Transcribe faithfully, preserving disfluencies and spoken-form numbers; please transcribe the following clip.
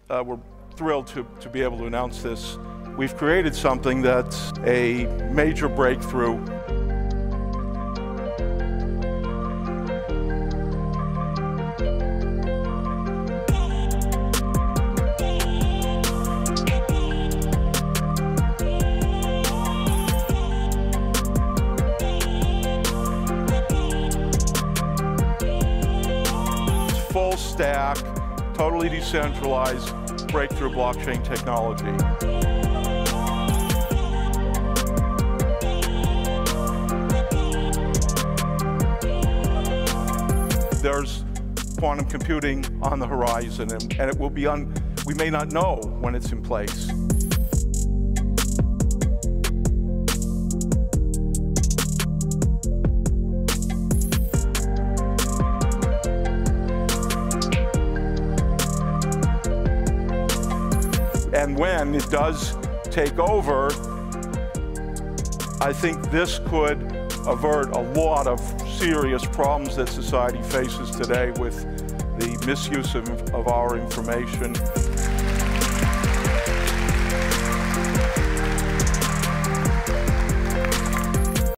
uh, we're thrilled to, to be able to announce this. We've created something that's a major breakthrough. Full stack, totally decentralized, breakthrough blockchain technology. There's quantum computing on the horizon, and, and it will be on, we may not know when it's in place. And when it does take over, I think this could avert a lot of serious problems that society faces today with the misuse of, of our information.